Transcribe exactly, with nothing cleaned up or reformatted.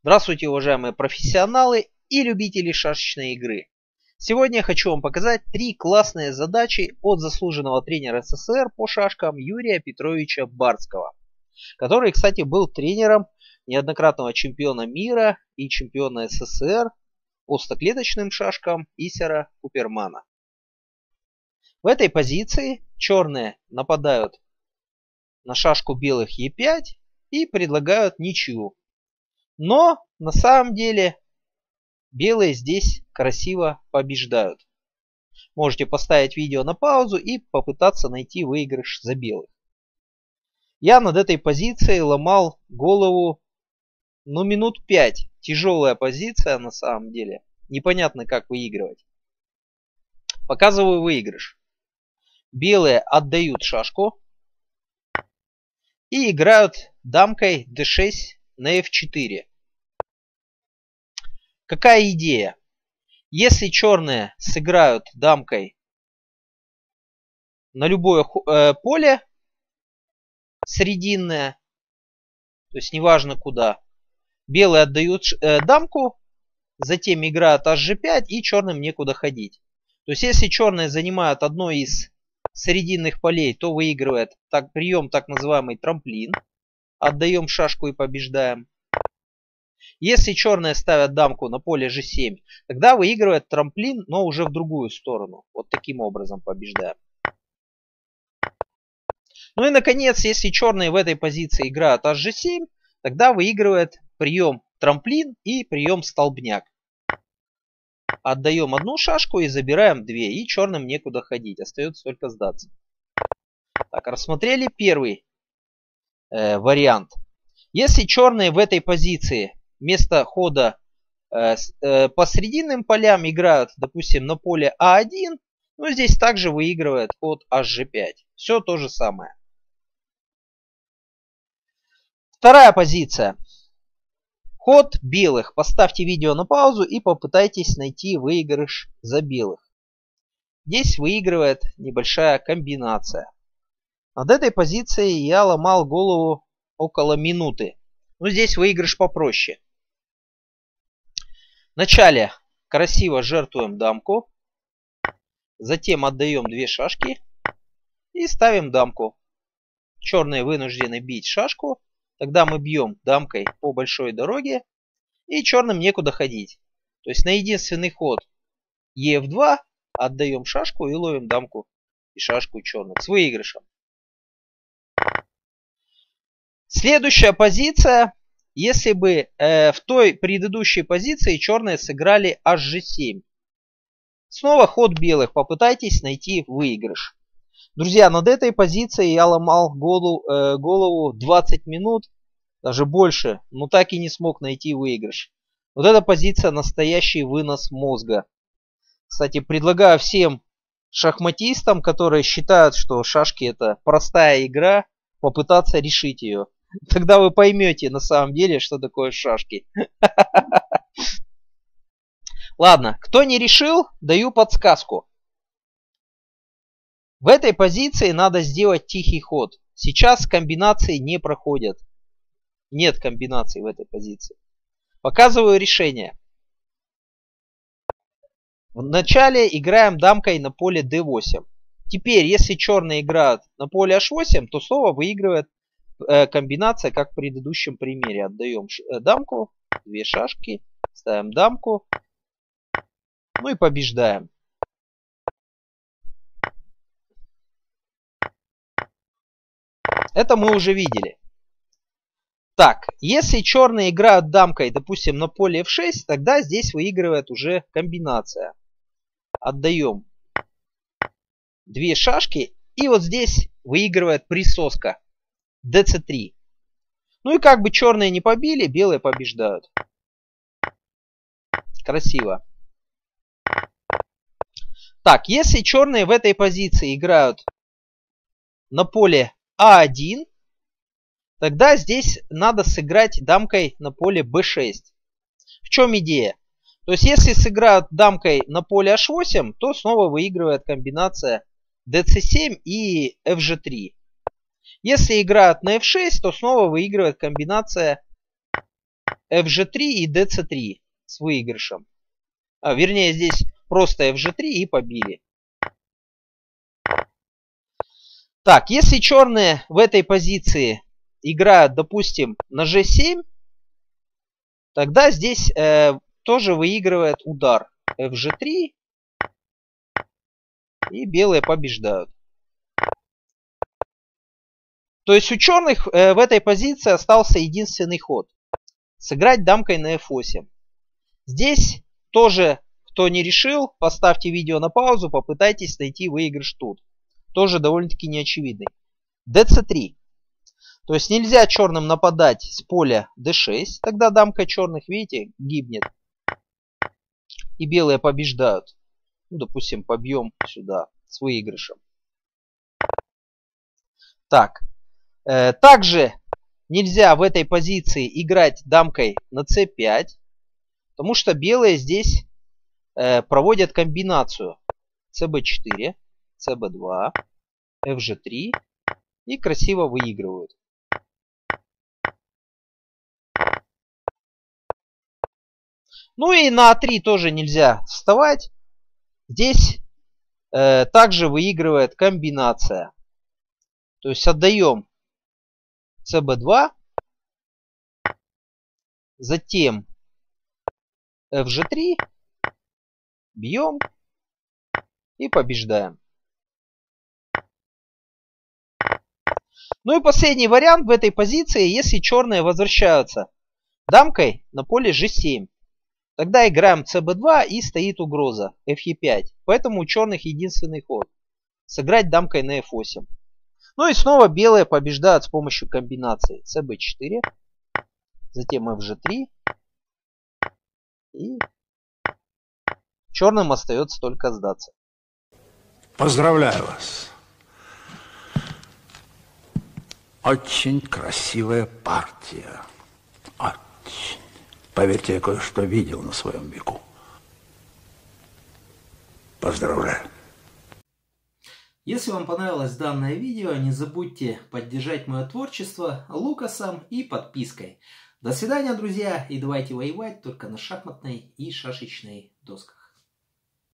Здравствуйте, уважаемые профессионалы и любители шашечной игры. Сегодня я хочу вам показать три классные задачи от заслуженного тренера СССР по шашкам Юрия Петровича Барского, который, кстати, был тренером неоднократного чемпиона мира и чемпиона СССР по стоклеточным шашкам Исера Купермана. В этой позиции черные нападают на шашку белых Е пять и предлагают ничью. Но на самом деле белые здесь красиво побеждают. Можете поставить видео на паузу и попытаться найти выигрыш за белых. Я над этой позицией ломал голову ну минут пять. Тяжелая позиция на самом деле. Непонятно как выигрывать. Показываю выигрыш. Белые отдают шашку и играют дамкой дэ шесть на эф четыре. Какая идея? Если черные сыграют дамкой на любое э, поле срединное, то есть неважно куда, белые отдают э, дамку, затем играют аш же пять и черным некуда ходить. То есть если черные занимают одно из срединных полей, то выигрывает так, прием так называемый трамплин. Отдаем шашку и побеждаем. Если черные ставят дамку на поле же семь, тогда выигрывает трамплин, но уже в другую сторону. Вот таким образом побеждаем. Ну и наконец, если черные в этой позиции играют аш же семь, тогда выигрывает прием трамплин и прием столбняк. Отдаем одну шашку и забираем две. И черным некуда ходить. Остается только сдаться. Так, рассмотрели первый э, вариант. Если черные в этой позиции вместо хода э, э, по срединным полям играют, допустим, на поле а один, ну здесь также выигрывает ход аш же пять. Все то же самое. Вторая позиция. Ход белых. Поставьте видео на паузу и попытайтесь найти выигрыш за белых. Здесь выигрывает небольшая комбинация. Над этой позицией я ломал голову около минуты. Но здесь выигрыш попроще. Вначале красиво жертвуем дамку. Затем отдаем две шашки. И ставим дамку. Черные вынуждены бить шашку. Тогда мы бьем дамкой по большой дороге. И черным некуда ходить. То есть на единственный ход е эф два отдаем шашку и ловим дамку и шашку черных с выигрышем. Следующая позиция. Если бы э, в той предыдущей позиции черные сыграли аш же семь. Снова ход белых. Попытайтесь найти выигрыш. Друзья, над этой позицией я ломал голову, э, голову двадцать минут. Даже больше. Но так и не смог найти выигрыш. Вот эта позиция настоящий вынос мозга. Кстати, предлагаю всем шахматистам, которые считают, что шашки это простая игра, попытаться решить ее. Тогда вы поймете на самом деле, что такое шашки. Ладно, кто не решил, даю подсказку. В этой позиции надо сделать тихий ход. Сейчас комбинации не проходят. Нет комбинаций в этой позиции. Показываю решение. Вначале играем дамкой на поле дэ восемь. Теперь, если черные играют на поле аш восемь, то снова выигрывает э, комбинация, как в предыдущем примере. Отдаем э, дамку, две шашки, ставим дамку, ну и побеждаем. Это мы уже видели. Так, если черные играют дамкой, допустим, на поле эф шесть, тогда здесь выигрывает уже комбинация. Отдаем две шашки. И вот здесь выигрывает присоска дэ цэ три. Ну и как бы черные не побили, белые побеждают. Красиво. Так, если черные в этой позиции играют на поле а один, тогда здесь надо сыграть дамкой на поле бэ шесть. В чем идея? То есть если сыграют дамкой на поле аш восемь, то снова выигрывает комбинация дэ цэ семь и эф же три. Если играют на эф шесть, то снова выигрывает комбинация эф же три и дэ цэ три с выигрышем. А, вернее, здесь просто эф же три и побили. Так, если черные в этой позиции играют, допустим, на же семь, тогда здесь э, тоже выигрывает удар эф же три. И белые побеждают. То есть у черных э, в этой позиции остался единственный ход. Сыграть дамкой на эф восемь. Здесь тоже, кто не решил, поставьте видео на паузу, попытайтесь найти выигрыш тут. Тоже довольно-таки неочевидный. дэ цэ три. То есть нельзя черным нападать с поля дэ шесть. Тогда дамка черных, видите, гибнет. И белые побеждают. Ну, допустим, побьем сюда с выигрышем. Так. Э, также нельзя в этой позиции играть дамкой на цэ пять. Потому что белые здесь э, проводят комбинацию цэ бэ четыре, цэ бэ два, эф же три и красиво выигрывают. Ну и на а три тоже нельзя вставать. Здесь э, также выигрывает комбинация. То есть отдаем цэ бэ два, затем эф же три, бьем и побеждаем. Ну и последний вариант в этой позиции, если черные возвращаются дамкой на поле же семь. Тогда играем цэ бэ два и стоит угроза эф е пять. Поэтому у черных единственный ход. Сыграть дамкой на эф восемь. Ну и снова белые побеждают с помощью комбинации цэ бэ четыре. Затем эф же три. И черным остается только сдаться. Поздравляю вас. Очень красивая партия. Очень. Поверьте, я кое-что видел на своем веку. Поздравляю. Если вам понравилось данное видео, не забудьте поддержать мое творчество лукасом и подпиской. До свидания, друзья, и давайте воевать только на шахматной и шашечной досках.